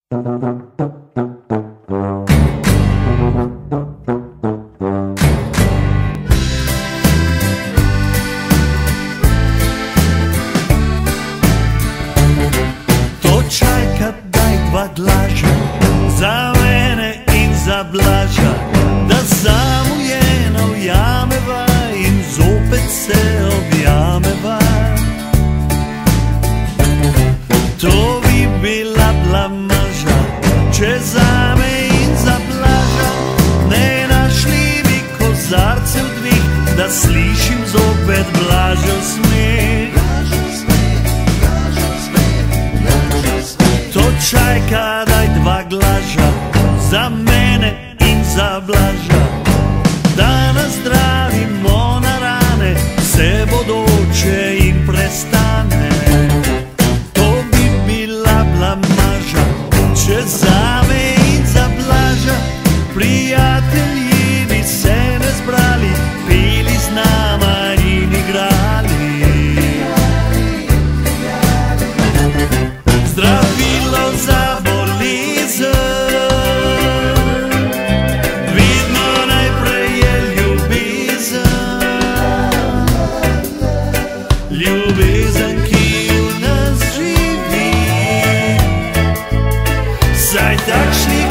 Točajka, daj dva glaža za mene in za Blaža, da zamujeno ujameva in zopet se objameva. To bi bila blamaža, če zame in za Blaža ne našli bi kozarcev dvih, da slišim zopet Blažev smeh. Točajka, daj dva glaža za mene in za Blaža, da nazdravimo na rane vse bodoče in prestane. To bi bila blamaža, če zame in za Blaža prijatelji bi se ne zbrali, pili z nama in igrali. Zdravilo za bolezen vidno najprej je ljubezen, ljubezen, ki v nas živi, saj takšnih